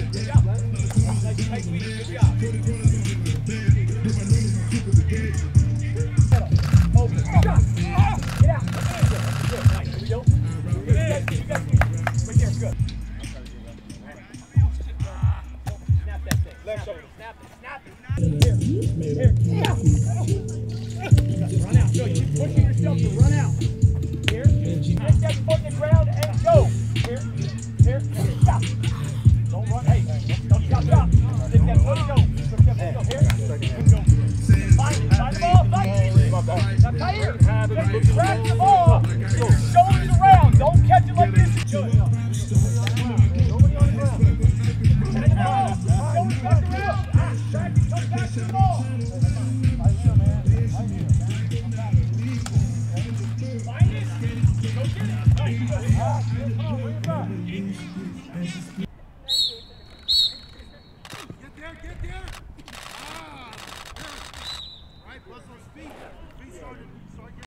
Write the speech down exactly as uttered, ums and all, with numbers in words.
Good job. Nice tight weed. Good job. Open. Good job. Get out. Good. Nice. Here we go. You guys, you guys, right there. Good. Snap that thing. Left shoulder. Snap it. Snap it. Here. Here. Yeah. Run out. Go. You keep pushing yourself to run out. Here. Take that foot in the ground and go. Here. Here. Stop. Don't run. Hey. Don't stop. Stop. Take that foot and go. Go. Here. Go. Find, find the ball. Find it. Now, Kaiir. Just grab the ball. Shoulders around. Don't catch it like this. Good. Nobody on the ground. Catch the ball. Shoulders back around. Back and come back to the ball. Right here, man. Right here. Find it. Go get it. Nice. Good. Come on. Bring it back. Get there. Get there. Ah. Right. Plus those feet. Feet started. Start getting